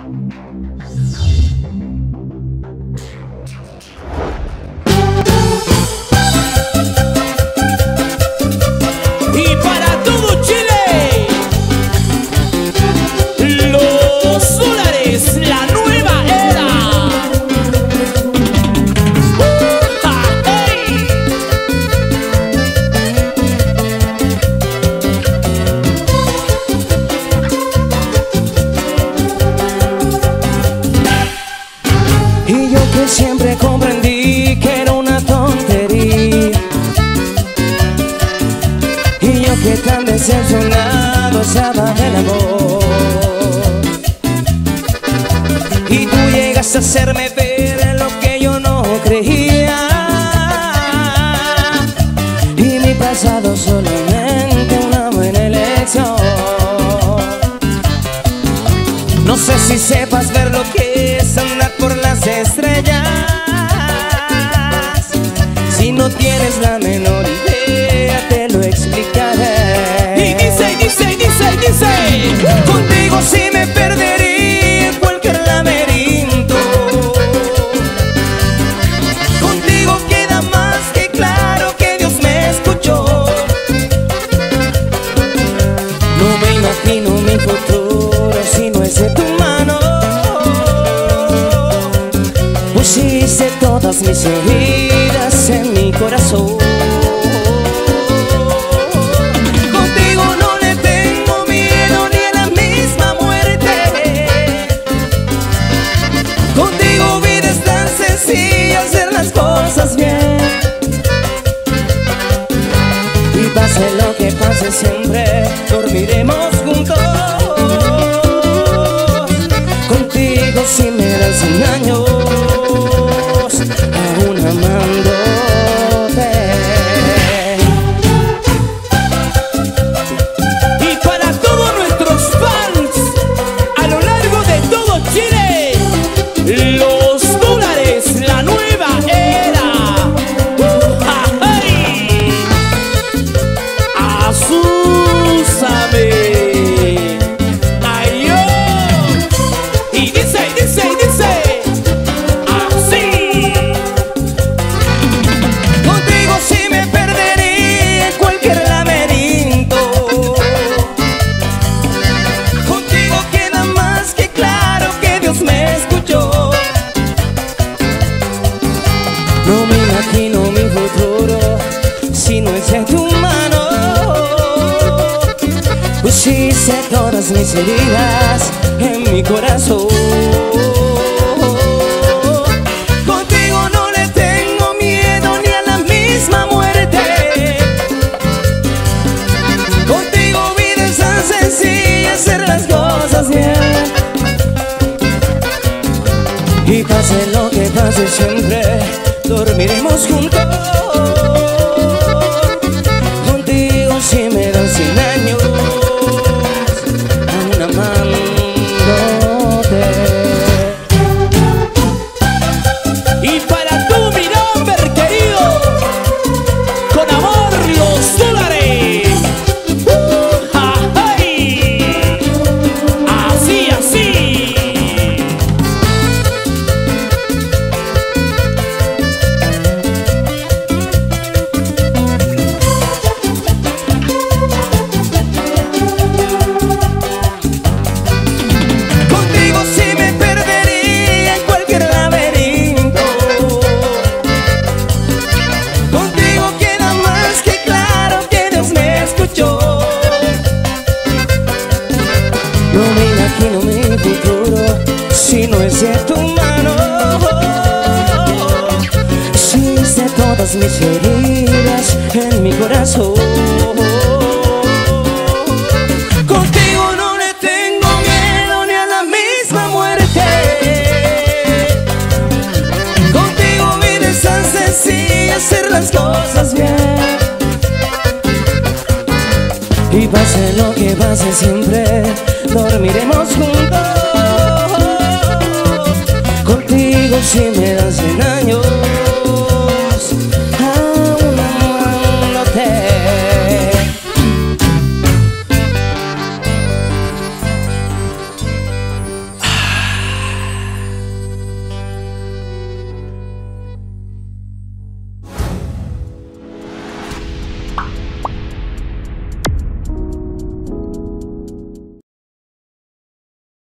Y para todo Chile, los dólares, la nueva era. ¡Hey! Y yo que siempre comprendí que era una tontería, y yo que tan decepcionado estaba del amor, y tú llegaste a hacerme ver lo que yo no creía, y mi pasado solamente una buena elección. No sé si sepas ver lo que es andar por las estrellas, si no tienes la menor idea te lo explicaré. Y dice, Contigo sí me perdería en cualquier laberinto, contigo queda más que claro que Dios me escuchó. No me imagino mi futuro si no es de tu mano, pusiste todas mis heridas en mi corazón. Contigo no le tengo miedo ni a la misma muerte, contigo vida es tan sencilla, hacer las cosas bien. Y pase lo que pase siempre dormiremos juntos, contigo si me dan 100 años aún amándote. y para todos nuestros fans a lo largo de todo Chile, los dólares, la nueva era. ¡Hey! Azúzame. Ay, yo. Y dice así. Contigo sí me perdería en cualquier laberinto, contigo queda más que claro que Dios me escuchó. No me imagino mi futuro si no es en tu mano, pusiste todas mis heridas en mi corazón. Contigo no le tengo miedo ni a la misma muerte, contigo vida es tan sencilla, hacer las cosas bien. Y pase lo que pase siempre dormiremos juntos, contigo si me dan 100 años aún amándote. Y para tu mi nombre querido, con amor los dólares. ¡Hey! Así, así. Contigo sí me perdería en cualquier laberinto, contigo queda más que claro que Dios me escuchó. No me imagino mi futuro si no es de tu mano, hiciste todas mis heridas en mi corazón. Contigo no le tengo miedo ni a la misma muerte, contigo vida es tan sencilla, hacer las cosas bien. Y pase lo que pase siempre dormiremos juntos, contigo si me